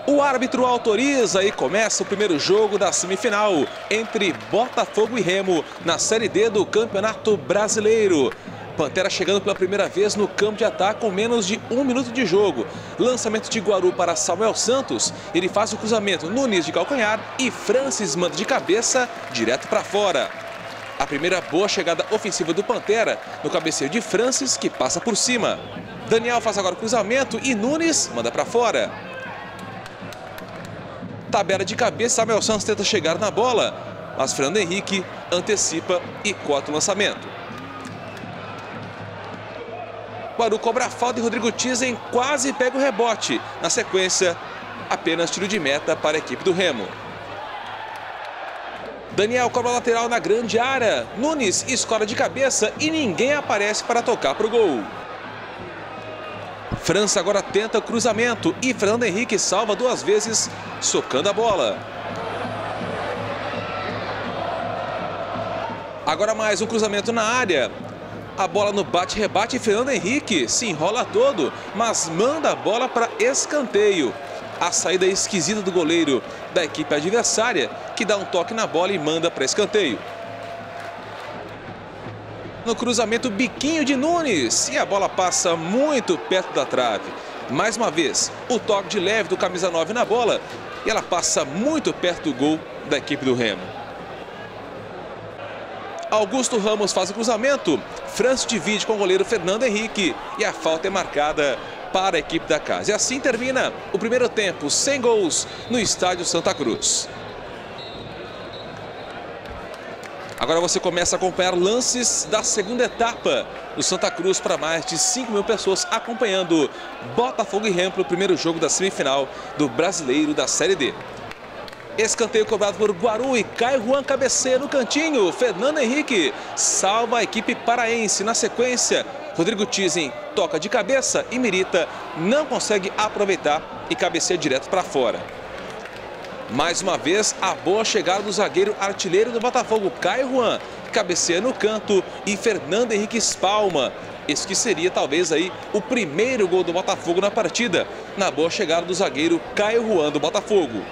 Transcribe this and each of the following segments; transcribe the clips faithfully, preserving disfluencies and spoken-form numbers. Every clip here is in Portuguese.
O árbitro autoriza e começa o primeiro jogo da semifinal entre Botafogo e Remo na Série D do Campeonato Brasileiro. Pantera chegando pela primeira vez no campo de ataque com menos de um minuto de jogo. Lançamento de Guaru para Samuel Santos. Ele faz o cruzamento, Nunes de calcanhar e Francis manda de cabeça direto para fora. A primeira boa chegada ofensiva do Pantera no cabeceio de Francis, que passa por cima. Daniel faz agora o cruzamento e Nunes manda para fora. Tabela de cabeça, Samuel Santos tenta chegar na bola, mas Fernando Henrique antecipa e corta o lançamento. Guaru cobra a falta e Rodrigo Tizen quase pega o rebote. Na sequência, apenas tiro de meta para a equipe do Remo. Daniel cobra a lateral na grande área. Nunes escora de cabeça e ninguém aparece para tocar para o gol. França agora tenta o cruzamento e Fernando Henrique salva duas vezes, socando a bola. Agora mais um cruzamento na área. A bola no bate-rebate e Fernando Henrique se enrola todo, mas manda a bola para escanteio. A saída esquisita do goleiro da equipe adversária, que dá um toque na bola e manda para escanteio. No cruzamento, biquinho de Nunes e a bola passa muito perto da trave. Mais uma vez, o toque de leve do camisa nove na bola e ela passa muito perto do gol da equipe do Remo. Augusto Ramos faz o cruzamento, Francis divide com o goleiro Fernando Henrique e a falta é marcada para a equipe da casa. E assim termina o primeiro tempo, sem gols no estádio Santa Cruz. Agora você começa a acompanhar lances da segunda etapa do Santa Cruz para mais de cinco mil pessoas acompanhando Botafogo e Remo no primeiro jogo da semifinal do Brasileiro da Série D. Escanteio cobrado por Guaru e Caio Juan cabeceia no cantinho. Fernando Henrique salva a equipe paraense. Na sequência, Rodrigo Tizen toca de cabeça e Mirita não consegue aproveitar e cabeceia direto para fora. Mais uma vez, a boa chegada do zagueiro artilheiro do Botafogo, Caio Juan, cabeceia no canto e Fernando Henrique espalma. Esse que seria talvez aí o primeiro gol do Botafogo na partida, na boa chegada do zagueiro Caio Juan do Botafogo.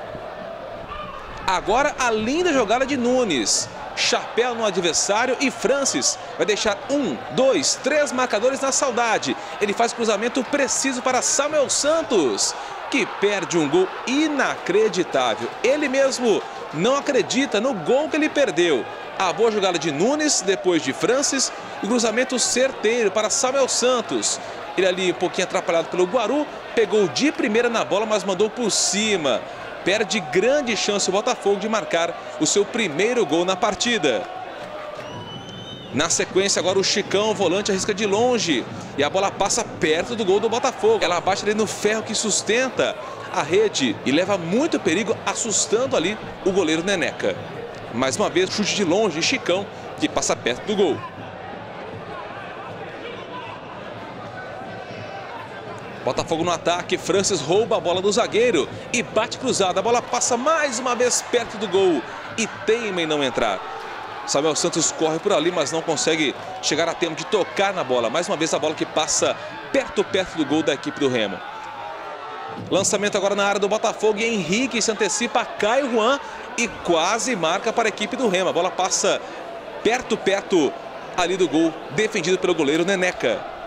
Agora a linda jogada de Nunes. Chapéu no adversário e Francis vai deixar um, dois, três marcadores na saudade. Ele faz cruzamento preciso para Samuel Santos, que perde um gol inacreditável. Ele mesmo não acredita no gol que ele perdeu. A boa jogada de Nunes, depois de Francis, o cruzamento certeiro para Samuel Santos. Ele ali um pouquinho atrapalhado pelo Guaru, pegou de primeira na bola, mas mandou por cima. Perde grande chance o Botafogo de marcar o seu primeiro gol na partida. Na sequência, agora o Chicão, o volante, arrisca de longe. E a bola passa perto do gol do Botafogo. Ela bate ali no ferro que sustenta a rede e leva muito perigo, assustando ali o goleiro Neneca. Mais uma vez, chute de longe, Chicão, que passa perto do gol. Botafogo no ataque, Francis rouba a bola do zagueiro e bate cruzada. A bola passa mais uma vez perto do gol e teima em não entrar. Samuel Santos corre por ali, mas não consegue chegar a tempo de tocar na bola. Mais uma vez a bola que passa perto, perto do gol da equipe do Remo. Lançamento agora na área do Botafogo e Henrique se antecipa a Caio Juan e quase marca para a equipe do Remo. A bola passa perto, perto ali do gol, defendido pelo goleiro Neneca.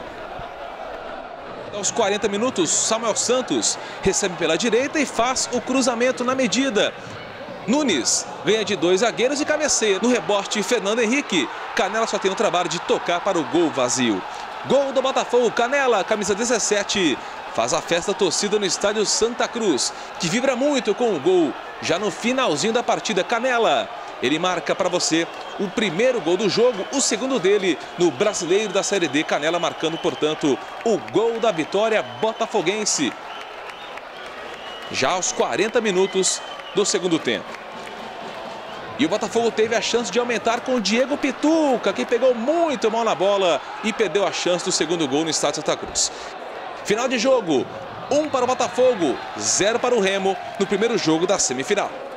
Aos quarenta minutos, Samuel Santos recebe pela direita e faz o cruzamento na medida. Nunes ganha de dois zagueiros e cabeceia. No rebote, Fernando Henrique. Canela só tem o trabalho de tocar para o gol vazio. Gol do Botafogo, Canela, camisa dezessete. Faz a festa torcida no estádio Santa Cruz, que vibra muito com o gol. Já no finalzinho da partida, Canela. Ele marca para você o primeiro gol do jogo, o segundo dele no Brasileiro da Série D. Canela marcando, portanto, o gol da vitória botafoguense. Já aos quarenta minutos do segundo tempo. E o Botafogo teve a chance de aumentar com o Diego Pituca, que pegou muito mal na bola e perdeu a chance do segundo gol no estádio Santa Cruz. Final de jogo, um para o Botafogo, zero para o Remo no primeiro jogo da semifinal.